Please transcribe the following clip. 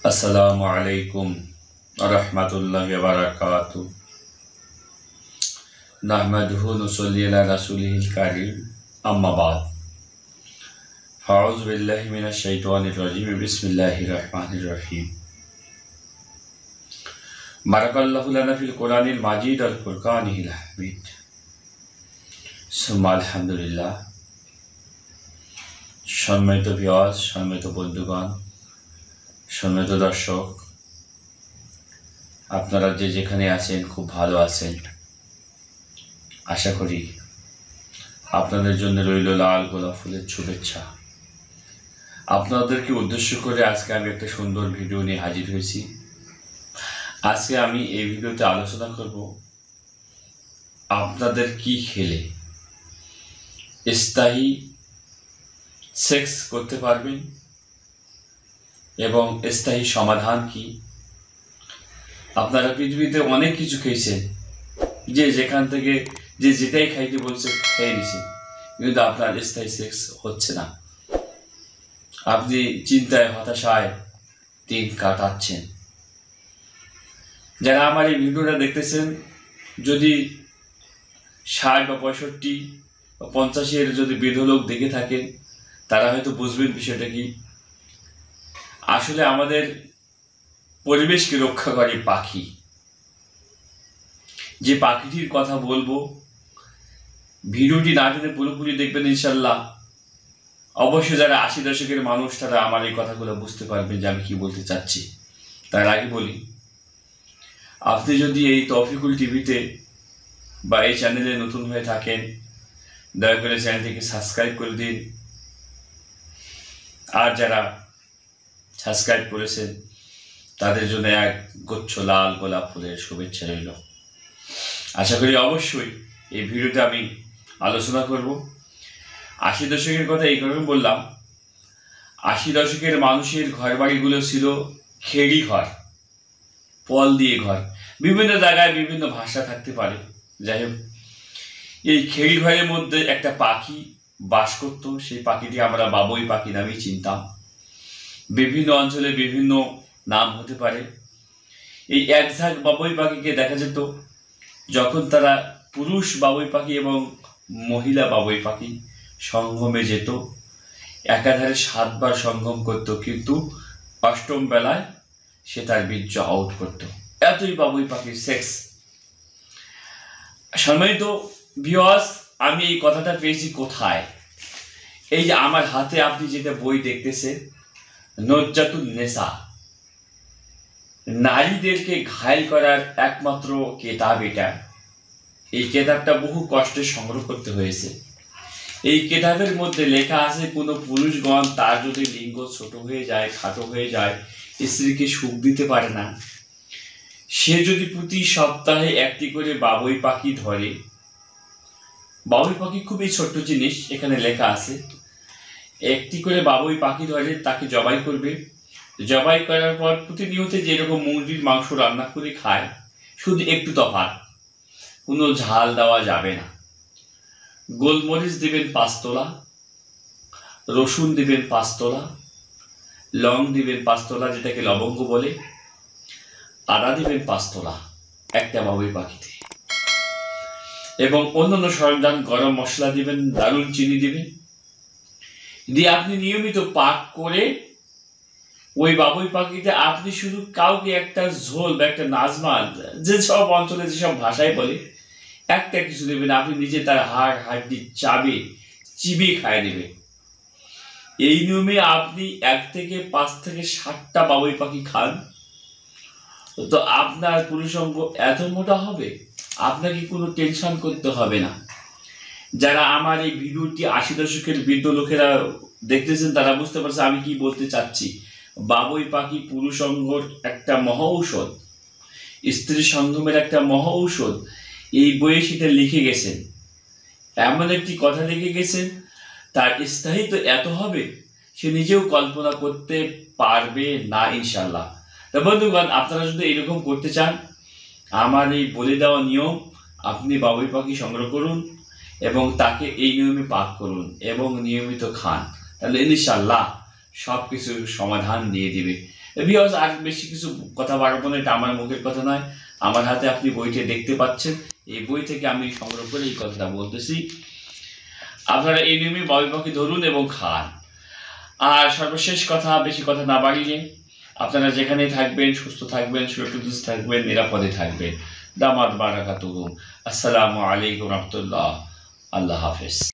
अस्सलामु अलैकुम वरहमतुल्लाहि वबरकातुहू नहमदुहु व नुसल्ली अला रसूलिहिल करीम अम्मा बाद फ़अऊज़ु बिल्लाहि मिनश शैतानिर रजीम बिस्मिल्लाहिर रहमानिर रहीम बारकल्लाहु लना फिल कुरानिल माजिद वल फुरकानिल हमीद सुम्मा अल्हम्दुलिल्लाह। सम्मानित ভিউয়ার্স, সম্মানিত বন্ধুগণ, সম্মানিত দর্শক, আপনারা যে যেখানে আছেন খুব ভালো আছেন। আশা করি আপনাদের জন্য রইল লাল গোলাপ ফুলের শুভেচ্ছা। আপনাদেরকে উদ্দেশ্য করে আজকে আমি একটা সুন্দর ভিডিও নিয়ে হাজির হয়েছি। আজকে আমি এই ভিডিওতে আলোচনা করব আপনাদের কি খেলে স্থায়ী সেক্স করতে পারবেন এবং স্থায়ী সমাধান কি। আপনারা পৃথিবীতে অনেক কিছু খেয়েছেন, যে যেখান থেকে যে যেটাই খাইতে বলছে খেয়ে নিছেন, কিন্তু আপনার স্থায়ী সেক্স হচ্ছে না। আপনি চিন্তায় হতাশায় দিন কাটাচ্ছেন। যারা আমার এই ভিডিওটা দেখতেছেন, যদি 60 বা 65 বা 85 যদি বৃদ্ধ লোক দেখে থাকেন, তারা হয়তো বুঝবেন বিষয়টা কি। আসলে আমাদের পরিবেশকে রক্ষা করে পাখি। যে পাখিটির কথা বলবো, ভিডিওটি না টেনে পুরোপুরি দেখবেন ইনশাল্লাহ। অবশ্যই যারা 80 দশকের মানুষ, তারা আমার এই কথাগুলো বুঝতে পারবেন যে আমি কি বলতে চাচ্ছি। তার আগে বলি, আপনি যদি এই তৌফিকুল টিভিতে বা এই চ্যানেলে নতুন হয়ে থাকেন, দয়া করে চ্যানেলটিকে সাবস্ক্রাইব করে দিন। আর যারা সাবস্ক্রাইব করেছেন তাদের জন্য এক গুচ্ছ লাল গোলাপ ফুলের শুভেচ্ছা রইল। আশা করি অবশ্যই এই ভিডিওতে আমি আলোচনা করব। 80 দশকের কথা এই কারণে বললাম, 80 দশকের মানুষের ঘরবাড়িগুলো ছিল খেড়ি ঘর, পল দিয়ে ঘর। বিভিন্ন জায়গায় বিভিন্ন ভাষা থাকতে পারে, যাই হোক, এই খেড়ি ঘরের মধ্যে একটা পাখি বাস করত। সেই পাখিটি আমরা বাবুই পাখি নামেই চিনতাম। বিভিন্ন অঞ্চলে বিভিন্ন নাম হতে পারে। এই এক ঝাঁক বাবুই পাখিকে দেখা যেত যখন তারা পুরুষ বাবুই পাখি এবং মহিলা বাবুই পাখি সঙ্গমে যেত। একাধারে 7 বার সঙ্গম করত, কিন্তু 8ম বেলায় সে তার বীর্য আউট করত। এতই বাবুই পাখির সেক্স। সম্মানিত ভিউয়ার্স, আমি এই কথাটা পেয়েছি কোথায়? এই যে আমার হাতে আপনি যেটা বই দেখতেছেন, নজ্জাতুন নেসা, নারীদেরকে ঘায়েল করার একমাত্র কেতাব এটা। এই কেতাবটা বহু কষ্টে সংগ্রহ করতে হয়েছে। এই কেতাবের মধ্যে লেখা আছে, কোনো পুরুষগণ তার যদি লিঙ্গ ছোট হয়ে যায়, খাটো হয়ে যায়, স্ত্রীকে সুখ দিতে পারে না, সে যদি প্রতি সপ্তাহে একটি করে বাবুই পাখি ধরে। বাবুই পাখি খুবই ছোট্ট জিনিস, এখানে লেখা আছে। একটি করে বাবুই পাখি ধরে তাকে জবাই করবে। জবাই করার পর প্রতিনিয়ত যেরকম মুরগির মাংস রান্না করে খায়, শুধু একটু তফাৎ, কোনো ঝাল দেওয়া যাবে না। গোলমরিচ দিবেন 5 তোলা, রসুন দিবেন 5 তোলা, লং দিবেন 5 তোলা, যেটাকে লবঙ্গ বলে, আদা দিবেন 5 তোলা একটা বাবুই পাখিতে, এবং অন্যান্য সরঞ্জাম, গরম মশলা দিবেন, দারুণ চিনি দিবেন। দিয়ে আপনি নিয়মিত পাক করে ওই বাবুই পাখিতে আপনি শুধু কাউকে একটা ঝোল বা একটা নাজমা, যে সব অঞ্চলে যেসব ভাষায় বলে, একটা কিছু দেবেন। আপনি নিজে তার হাড় হাড্ডি চিবিয়ে খায় নেবেন। এই নিয়মে আপনি 1 থেকে 5 থেকে 7টা বাবুই পাখি খান, তো আপনার পুরুষাঙ্গ এত মোটা হবে, আপনাকে কোনো টেনশন করতে হবে না। যারা আমার এই ভিডিওটি 80 দশকের বৃদ্ধ লোকেরা দেখতেছেন, তারা বুঝতে পারছে আমি কি বলতে চাচ্ছি। বাবুই পাখি পুরুষাঙ্গর একটা মহা ঔষধ, স্ত্রী সঙ্গমের একটা মহা ঔষধ। এই বইয়ে সেটা লিখে গেছেন, এমন একটি কথা লিখে গেছেন, তার স্থায়িত্ব এত হবে সে নিজেও কল্পনা করতে পারবে না ইনশাল্লাহ। তো বন্ধুগণ, আপনারা যদি এরকম করতে চান, আমার এই বলে দেওয়া নিয়ম আপনি বাবুই পাখি সংগ্রহ করুন এবং তাকে এই নিয়মে পাক করুন এবং নিয়মিত খান, তাহলে ইনশাআল্লাহ সব কিছুর সমাধান দিয়ে দিবে। ভিউয়ার্স, আর বেশি কিছু কথা বাড়াবো না, এটা আমার মুখের কথা নয়। আমার হাতে আপনি বইটি দেখতে পাচ্ছেন, এই বই থেকে আমি সংগ্রহ করে এই কথাটা বলতেছি। আপনারা এই নিয়মে বাবুই পাখি ধরুন এবং খান। আর সর্বশেষ কথা, বেশি কথা না বাড়িয়ে, আপনারা যেখানেই থাকবেন সুস্থ থাকবেন, সুরক্ষিত থাকবেন, নিরাপদে থাকবেন। দামাত বারাকাতুহু। আসসালামু আলাইকুম রহমতুল্লাহ। আল্লাহ হাফেজ।